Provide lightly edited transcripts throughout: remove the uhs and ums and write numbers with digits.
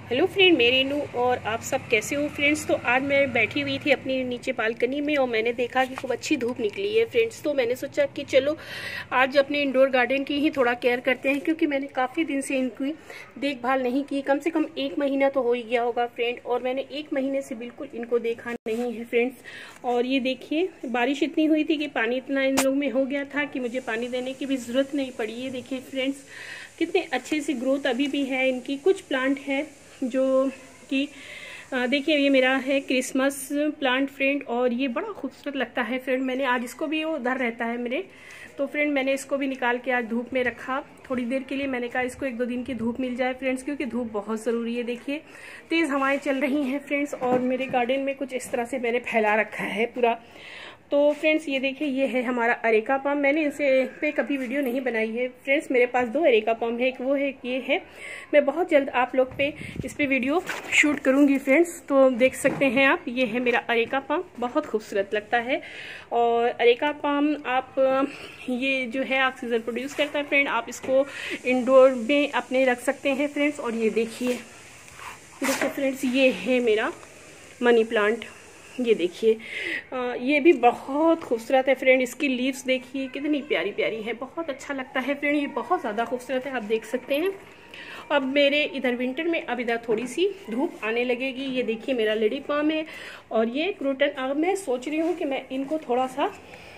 Hello friend, मेरे नू और आप सब कैसे हो फ्रेंड्स। तो आज मैं बैठी हुई थी अपनी नीचे बालकनी में और मैंने देखा कि खूब अच्छी धूप निकली है फ्रेंड्स। तो मैंने सोचा कि चलो आज अपने इंडोर गार्डन की ही थोड़ा केयर करते हैं, क्योंकि मैंने काफ़ी दिन से इनकी देखभाल नहीं की। कम से कम 1 महीना तो हो ही गया होगा फ्रेंड, और मैंने 1 महीने से बिल्कुल इनको देखा नहीं है फ्रेंड्स। और ये देखिए, बारिश इतनी हुई थी कि पानी इतना इन लोग में हो गया था कि मुझे पानी देने की भी ज़रूरत नहीं पड़ी। ये देखिए फ्रेंड्स, कितने अच्छे से ग्रोथ अभी भी है इनकी। कुछ प्लांट है जो कि देखिए, ये मेरा है क्रिसमस प्लांट फ्रेंड, और ये बड़ा खूबसूरत लगता है फ्रेंड। मैंने आज इसको भी, वो उधर रहता है मेरे, तो फ्रेंड मैंने इसको भी निकाल के आज धूप में रखा थोड़ी देर के लिए। मैंने कहा इसको 1-2 दिन की धूप मिल जाए फ्रेंड्स, क्योंकि धूप बहुत ज़रूरी है। देखिए तेज़ हवाएं चल रही हैं फ्रेंड्स, और मेरे गार्डन में कुछ इस तरह से मैंने फैला रखा है पूरा। तो फ्रेंड्स ये देखिए, ये है हमारा अरेका पाम। मैंने इनसे पे कभी वीडियो नहीं बनाई है फ्रेंड्स। मेरे पास 2 अरेका पाम है, एक वो है, एक ये है। मैं बहुत जल्द आप लोग पे इस पे वीडियो शूट करूंगी फ्रेंड्स। तो देख सकते हैं आप, ये है मेरा अरेका पाम, बहुत खूबसूरत लगता है। और अरेका पाम आप ये जो है ऑक्सीजन प्रोड्यूस करता है फ्रेंड। आप इसको इंडोर में अपने रख सकते हैं फ्रेंड्स। और ये देखिए फ्रेंड्स, ये है मेरा मनी प्लांट। ये देखिए, ये भी बहुत खूबसूरत है फ्रेंड। इसकी लीव्स देखिए कितनी प्यारी प्यारी है, बहुत अच्छा लगता है फ्रेंड। ये बहुत ज़्यादा खूबसूरत है, आप देख सकते हैं। अब मेरे इधर विंटर में अब इधर थोड़ी सी धूप आने लगेगी। ये देखिए मेरा लेडी पाम है, और ये क्रूटन। अब मैं सोच रही हूँ कि मैं इनको थोड़ा सा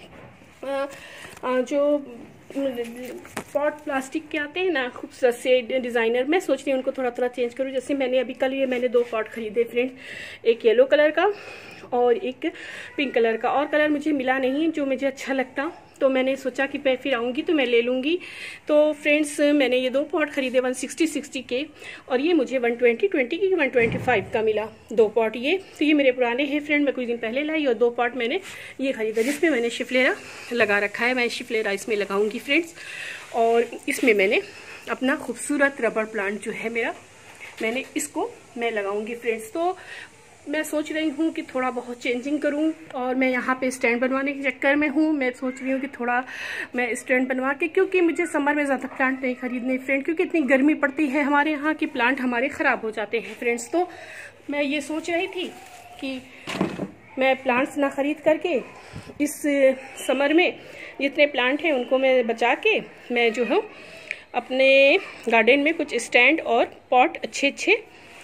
जो पॉट प्लास्टिक के आते हैं ना खूबसूरत से डिज़ाइनर, मैं सोच रही हूँ उनको थोड़ा थोड़ा चेंज करूँ। जैसे मैंने अभी कल मैंने 2 पॉट खरीदे फ्रेंड्स, एक येलो कलर का और एक पिंक कलर का। और कलर मुझे मिला नहीं जो मुझे अच्छा लगता, तो मैंने सोचा कि मैं फिर आऊँगी तो मैं ले लूँगी। तो फ्रेंड्स मैंने ये 2 पॉट खरीदे 160 के, और ये मुझे 120 की 125 का मिला 2 पॉट ये। तो ये मेरे पुराने हैं फ्रेंड, मैं कुछ दिन पहले लाई, और 2 पॉट मैंने ये खरीदा जिसमें मैंने शिफलेरा लगा रखा है। मैं शिफलेरा इसमें लगाऊंगी फ्रेंड्स। और इसमें मैंने अपना खूबसूरत रबर प्लांट जो है मेरा, मैंने इसको मैं लगाऊंगी फ्रेंड्स। तो मैं सोच रही हूँ कि थोड़ा बहुत चेंजिंग करूँ, और मैं यहाँ पे स्टैंड बनवाने के चक्कर में हूँ। मैं सोच रही हूँ कि थोड़ा मैं स्टैंड बनवा के, क्योंकि मुझे समर में ज़्यादा प्लांट नहीं खरीदने फ्रेंड, क्योंकि इतनी गर्मी पड़ती है हमारे यहाँ कि प्लांट हमारे ख़राब हो जाते हैं फ्रेंड्स। तो मैं ये सोच रही थी कि मैं प्लांट्स ना खरीद करके इस समर में जितने प्लांट हैं उनको मैं बचा के, मैं जो है अपने गार्डन में कुछ स्टैंड और पॉट अच्छे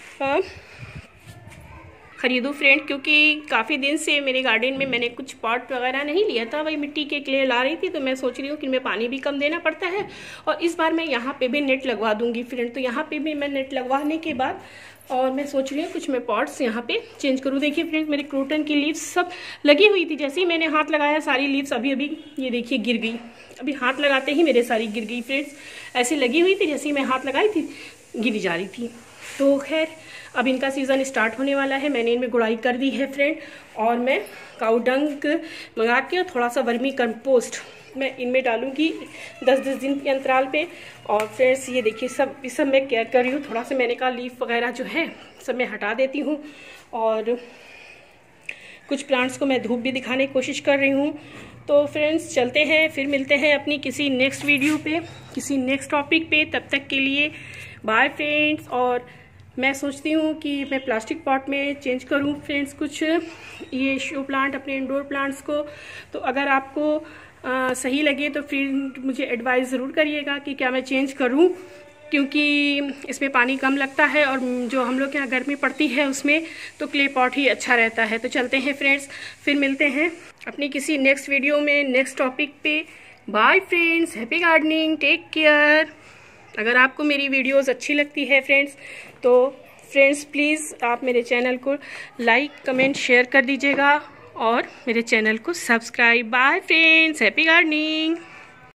खरीदूँ फ्रेंड। क्योंकि काफ़ी दिन से मेरे गार्डन में मैंने कुछ पॉट वगैरह नहीं लिया था, वही मिट्टी के क्ले ला रही थी। तो मैं सोच रही हूँ कि इनमें पानी भी कम देना पड़ता है, और इस बार मैं यहाँ पे भी नेट लगवा दूंगी फ्रेंड। तो यहाँ पे भी मैं नेट लगवाने के बाद, और मैं सोच रही हूँ कुछ मैं पॉट्स यहाँ पे चेंज करूँ। देखिए फ्रेंड्स, मेरे क्रूटन की लीव्स सब लगी हुई थी, जैसे ही मैंने हाथ लगाया सारी लीव्स अभी ये देखिए गिर गई। अभी हाथ लगाते ही मेरे सारी गिर गई फ्रेंड्स, ऐसी लगी हुई थी जैसे ही मैं हाथ लगाई थी गिरी जा रही थी। तो खैर, अब इनका सीज़न स्टार्ट होने वाला है। मैंने इनमें गुड़ाई कर दी है फ्रेंड, और मैं काऊ डंग मंगा के थोड़ा सा वर्मी कंपोस्ट मैं इनमें डालूंगी 10-10 दिन के अंतराल पे। और फ्रेंड्स ये देखिए, इस सब मैं केयर कर रही हूँ। थोड़ा सा मैंने कहा लीफ वगैरह जो है सब मैं हटा देती हूँ, और कुछ प्लांट्स को मैं धूप भी दिखाने की कोशिश कर रही हूँ। तो फ्रेंड्स चलते हैं, फिर मिलते हैं अपनी किसी नेक्स्ट वीडियो पे, किसी नेक्स्ट टॉपिक पे। तब तक के लिए बाय फ्रेंड्स। और मैं सोचती हूँ कि मैं प्लास्टिक पॉट में चेंज करूँ फ्रेंड्स कुछ ये शो प्लांट अपने इंडोर प्लांट्स को। तो अगर आपको सही लगे तो फिर मुझे एडवाइस ज़रूर करिएगा कि क्या मैं चेंज करूँ, क्योंकि इसमें पानी कम लगता है, और जो हम लोग के यहाँ गर्मी पड़ती है उसमें तो क्ले पॉट ही अच्छा रहता है। तो चलते हैं फ्रेंड्स, फिर मिलते हैं अपनी किसी नेक्स्ट वीडियो में नेक्स्ट टॉपिक पे। Bye friends, happy gardening, take care. अगर आपको मेरी वीडियोस अच्छी लगती है फ्रेंड्स, तो फ्रेंड्स प्लीज़ आप मेरे चैनल को लाइक कमेंट शेयर कर दीजिएगा, और मेरे चैनल को subscribe. Bye friends, happy gardening.